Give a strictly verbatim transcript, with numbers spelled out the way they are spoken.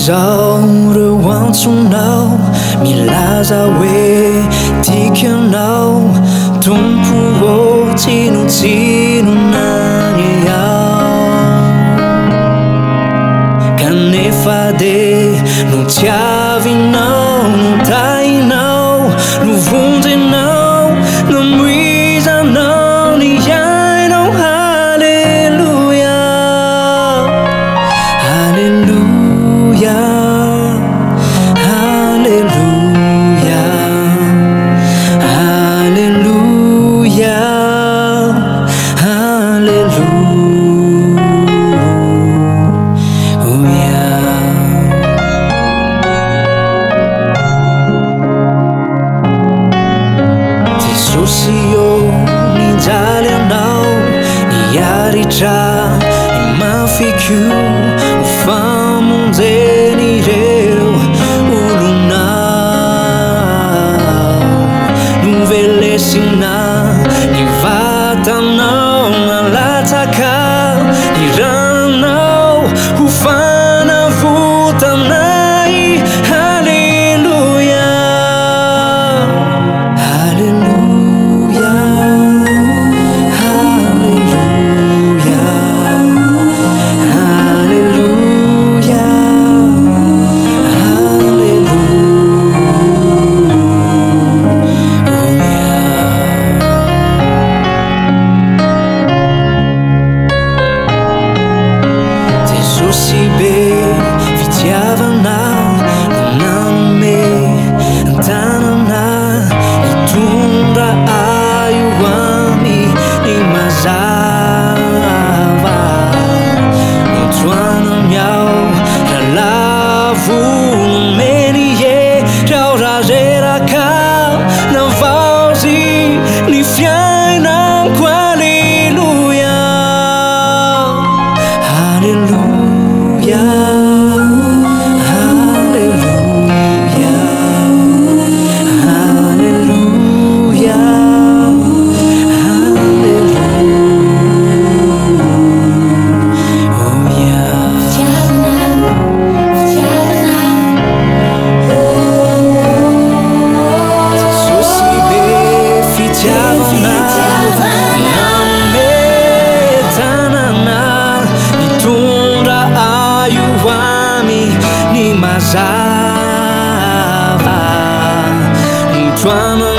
Izaho antsonao milaza hoe tiako ianao tompo ô tsinotsinonany aho kanefa dia no tiavinao no tainao no vonjenao no muizanao ny ainao. Haleloia, haleluia, haleluia, haleluia, haleluia. Jesosy io nijaly anao niaritra nimafiky io ho famonjeny ireo olonao novelesina ny vatanao nalatsaka ny ranao ho fanavotanay. Haleluia, haleluia, haleluia, haleluia, haleluia. Jesosy be fitiavanao nanome tanana nitondra ayo ami ny mazava notsoanany ao ralavo nomeny e rao razeraka navaozy ny fiainako. Haleluia, haleluia, haleluia, haleluia, Jesosy be fitiavanao nanome tanana nitondra ayo ami ny mazava nitoana